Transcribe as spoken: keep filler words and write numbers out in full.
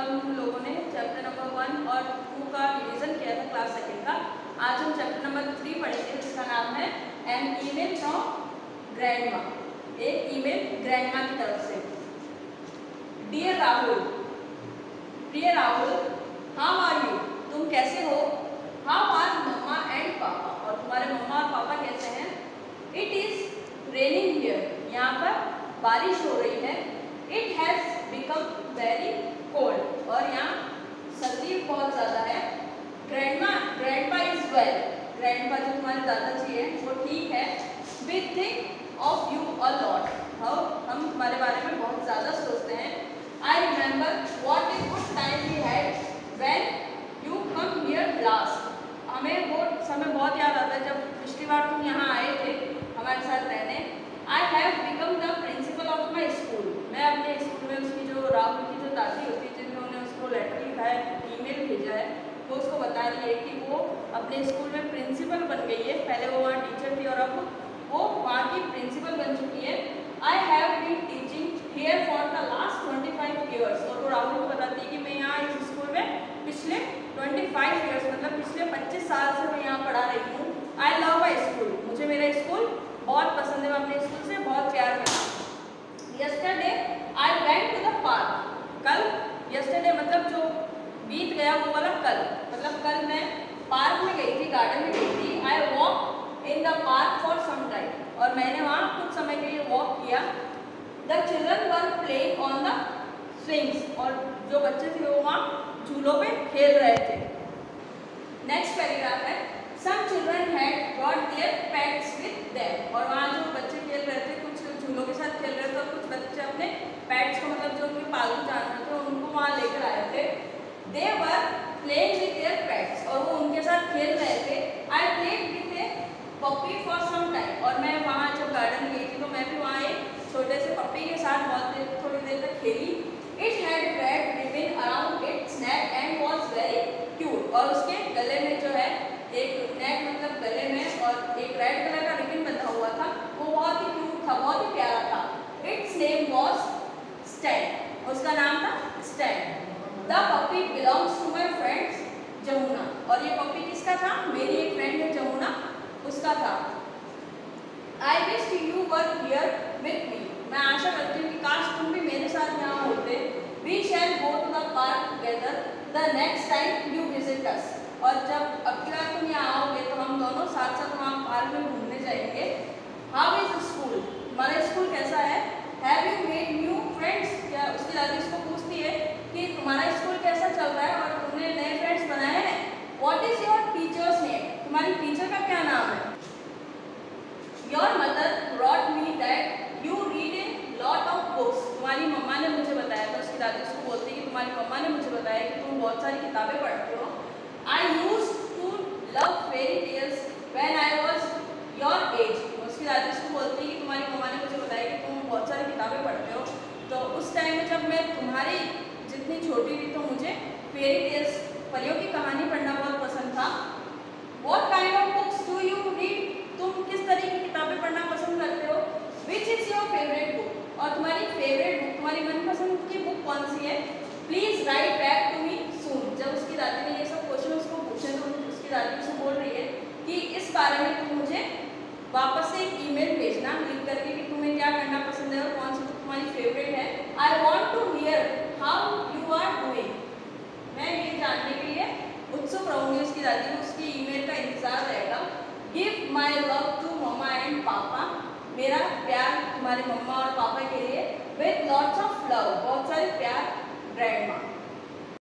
हम लोगों ने चैप्टर नंबर वन और टू का रिवीजन किया था क्लास सेकेंड का। आज हम चैप्टर नंबर थ्री पढ़ेंगे जिसका नाम है एन ईमेल फ्रॉम ग्रैंडमा, एक ईमेल ग्रैंडमा की तरफ से। डियर राहुल, प्रिय राहुल, हाउ आर यू? तुम कैसे हो? हाउ आर मम्मा एंड पापा? और तुम्हारे मम्मा और पापा कैसे हैं? इट इज रेनिंग हियर, यहाँ पर बारिश हो रही है। It has become very cold, और यहाँ सर्दी बहुत ज़्यादा है। Grandma grandpa is well, grandpa जो तुम्हारे दादाजी हैं वो ठीक है। We think of you a lot, हम तुम्हारे बारे में बहुत ज़्यादा सोचते हैं। I remember what a good time we had when you come here last. हमें वो समय बहुत याद आता है जब पिछली बार तुम यहाँ आए थे हमारे साथ रहने। I have become the principal of my school. मैं अपने स्कूल में उसकी जो राहुल की जो दादी होती है जिन्होंने उसको लेटर लिखा है, ईमेल भेजा है, वो उसको बता रही है कि वो अपने स्कूल में प्रिंसिपल बन गई है। पहले वो वहाँ टीचर थी और अब वो वहाँ की प्रिंसिपल बन चुकी है। I have been teaching here for the last twenty-five years. और वो राहुल को बताती है कि मैं यहाँ इस स्कूल में पिछले पच्चीस years मतलब पिछले पच्चीस साल से मैं यहाँ पढ़ा रही हूँ। I love my school. मुझे मेरा स्कूल बहुत पसंद है, मैं अपने स्कूल से बहुत प्यार करती हूँ। Yesterday I went to the park. कल yesterday मतलब जो बीत गया वो वाला कल, मतलब कल मैं पार्क में गई थी, गार्डन में गई थी। I walked in the park for some time. और मैंने वहाँ कुछ समय के लिए वॉक किया। The children were playing on the swings, और जो बच्चे थे वो वहाँ झूलों पे खेल रहे थे। नेक्स्ट पैराग्राफ है some children had brought their pets with them, और वहाँ जो बच्चे खेल रहे थे कुछ झूलों के साथ खेल रहे थे और कुछ बच्चे अपने पेट्स को मतलब जो उनके पालतू जानवर थे उनको वहाँ लेकर आए थे। They were playing with their pets, और वो उनके साथ खेल रहे थे। I played with a puppy for some time, और मैं वहाँ जब गार्डन गई थी तो मैं भी वहाँ एक छोटे से पप्पी के साथ बहुत देर थोड़ी देर तक खेली। It had red ribbon around its neck and was very cute, और उसके गले में जो है एक नेक मतलब गले में और एक रेड कलर का रिबन बंधा हुआ था, वो बहुत ही क्यूट था, बहुत ही प्यारा था। इट्स नेम वाज स्टैन, उसका नाम था Stan. The puppy belongs to my friend's Jamuna, और ये पप्पी किसका था? मेरी एक फ्रेंड है जमुना, उसका था। I wish you were here with me. मैं आशा करती हूँ कि काश तुम भी मेरे साथ यहाँ होते। We shall go to the park together the next time you visit us. और जब अब की बार तुम यहाँ आओगे तो हम दोनों साथ साथ वहाँ पार्क में घूमने जाएंगे। How is school? हमारा स्कूल कैसा है? Have you made new friends? क्या उसकी दादी उसको पूछती है कि तुम्हारा स्कूल कैसा चल रहा है और तुमने नए फ्रेंड्स बनाए हैं? What is your teacher's name? तुम्हारी टीचर का क्या नाम है? Your mother brought me that you read a lot of books. तुम्हारी मम्मा ने मुझे बताया था, उसकी दादी उसको बोलती है कि तुम्हारी मम्मा ने मुझे बताया कि तुम बहुत सारी किताबें पढ़ते हो। I used to love fairy tales when I was your age. उसकी दादी उसको बोलती है कि तुम्हारी मम्मा ने मुझे बताया कि तुम बहुत सारी किताबें पढ़ते हो, तो उस टाइम में जब मैं तुम्हारी जितनी छोटी थी तो मुझे फेरी टेल्स परियों की कहानी पढ़ना बहुत पसंद था। What kind of books do you read? तुम किस तरह की किताबें पढ़ना पसंद करते हो? Which is your favorite book? और तुम्हारी फेवरेट बुक, तुम्हारी मनपसंद की बुक कौन सी है? Please write back to me soon. जब उसकी दादी ने ये सब क्वेश्चन उसको पूछे तो उसकी दादी उसे बोल रही है कि इस बारे में तुम मुझे वापस से एक ईमेल भेजना लिख करके कि तुम्हें क्या करना पसंद है और कौन सी बुक तुम्हारी फेवरेट है। I want to hear how you are doing. मैं ये जानने के लिए उत्सुक रहूंगी। उसकी दादी को उसकी ईमेल का इंतजार रहेगा। Give my love to mamma and papa, मेरा प्यार तुम्हारे मम्मा और पापा के लिए। विथ लॉट्स ऑफ लव, बहुत सारे प्यार ग्रैंडमा।